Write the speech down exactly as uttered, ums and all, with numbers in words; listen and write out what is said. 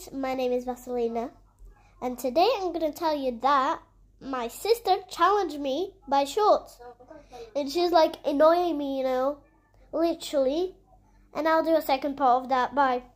guys, my name is Vasilina, and today I'm going to tell you that my sister challenged me by shorts, and she's like annoying me, you know, literally, and I'll do a second part of that. Bye.